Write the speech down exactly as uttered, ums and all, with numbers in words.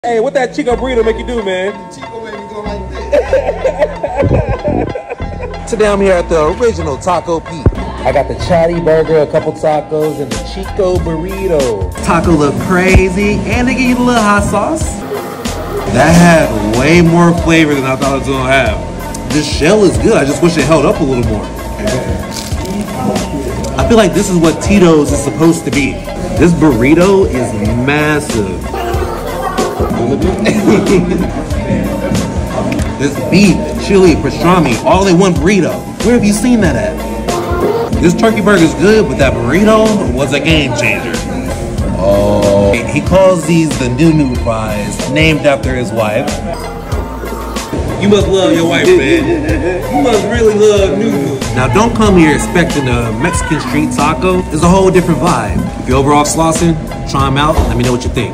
Hey, what that Chico burrito make you do, man? Chico made me go like this. Today I'm here at the original Taco Pete. I got the Chatty Burger, a couple tacos, and the Chico burrito. Taco look crazy, and they give you the little hot sauce. That had way more flavor than I thought it was gonna have. This shell is good. I just wish it held up a little more. I feel like this is what Tito's is supposed to be. This burrito is massive. This beef, chili, pastrami, all in one burrito. Where have you seen that at? This turkey burger is good, but that burrito was a game changer. Oh. He calls these the Nunu fries, named after his wife. You must love your wife, man. You must really love Nunu. Now, don't come here expecting a Mexican street taco. It's a whole different vibe. If you're over off Slauson, try them out. Let me know what you think.